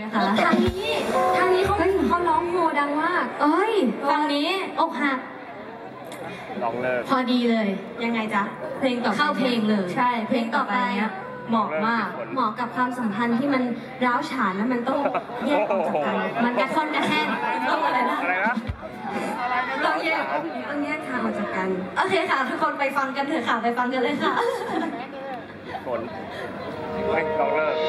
คะทางนี้เขาร้องโฮดังมากเอ้ยฝั่งนี้อกหักร้องเลิกพอดีเลยยังไงจ๊ะเพลงต่อเข้าเพลงเลยใช่เพลงต่อไปเนี้ยเหมาะมากเหมาะกับความสัมพันธ์ที่มันร้าวฉานแล้วมันต้องแยกออกจากกันมันกระท่อนกระแท่นต้องอะไรนะต้องแยกทางออกจากกันโอเคค่ะทุกคนไปฟังกันเถอะค่ะไปฟังกันเลยค่ะฝนไม่ร้องเลิก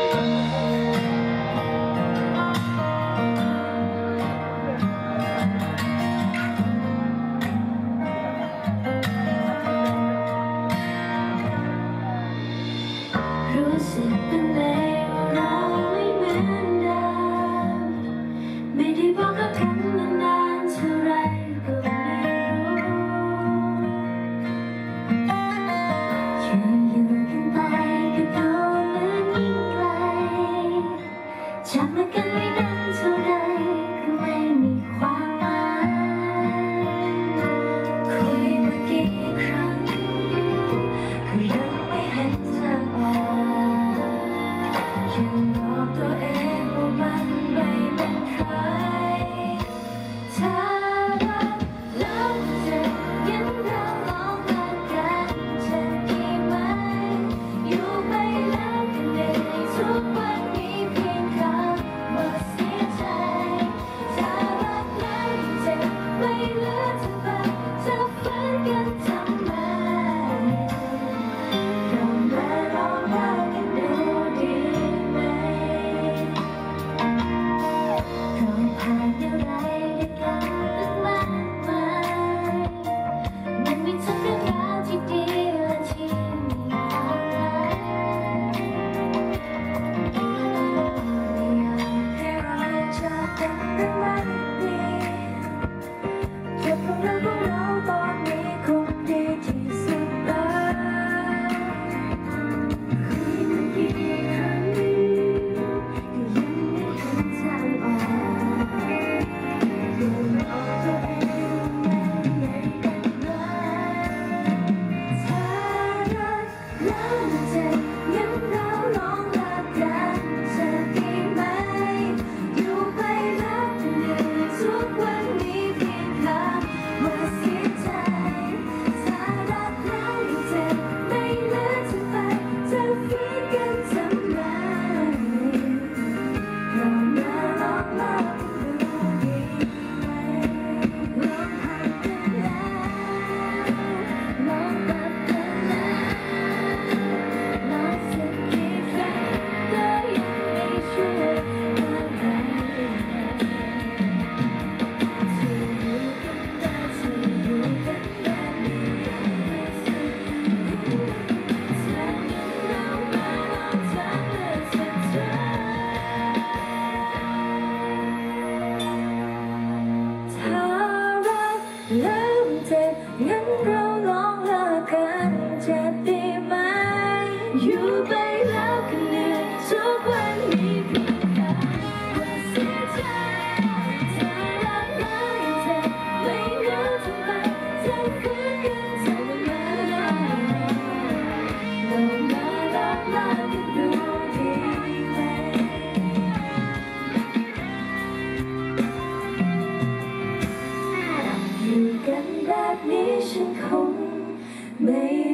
รู้สึกเป็นไงว่าเราไม่เหมือนเดิมไม่ได้บอกกับกันมานานเท่าไรก็ไม่รู้แค่อยู่กันไปก็ดูเหมือนยิ่งไกลจับมือกันไม่นานเท่าไรก็ไม่มีความหมายคุยมากี่ครั้งก็ยังไม่เห็นทางออกยังบอกตัวเองว่ามันไม่เป็นใครถ้ารักแล้วจะยังเราลองรักกันจะดีไหมอยู่ไปแล้วก็เหนื่อยทุกวันมีเพียงคำว่าเสียใจถ้ารักแล้วยังเจ็บไม่เหลือจะไปจะฝืนกันทำไมลองรักกันดูดีไหมเราผ่านอะไรด้วยกันตั้งมากมายมันมีทั้งเรื่องราวที่ดีและที่มีความร้ายไม่อยากให้เราจากกันเป็นวันนี้เก็บความรักของเราตอนนี้คงดีที่สุดแล้วคุยมากี่ครั้งก็ยังไม่เห็นทางออกยังบอกตัวเองว่าไม่เป็นไรถ้ารักแล้วมันเจ็บงั้นเราลองรักกันจะดีไหมอยู่ไปแล้วก็เหนื่อยทุกวันมีเพียงคำว่าเสียใจถ้ารักแล้วยังเจ็บไม่เหลือจะไปจะฝืนกันทำไมลองเลิกกันดูดีไหมลองห่างกันแล้วลองตัดกันแล้วลองสักกี่ครั้งก็ยังไม่ช่วยอะไรที่อยู่กันได้ที่อยู่กันแบบนี้ไม่สุดถ้างั้นเรามาลองทำเลือกสักครั้งถ้ารักแล้วเจ็บงั้นเราลองเลิกกันจะดีไหมอยู่ไปแล้วก็เหนื่อยทุกวันมีเพียงคำว่าเสียใจถ้ารักแล้วยังเจ็บไม่รู้ทำไมจะฝืนกันทำไมลองมาลองรักกันดูดีไหมอยู่กันแบบนี้ฉันคงไม่